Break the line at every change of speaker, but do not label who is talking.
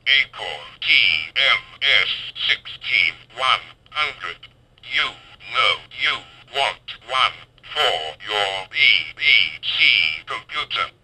Acorn TMS6100. You know you want one for your BBC computer.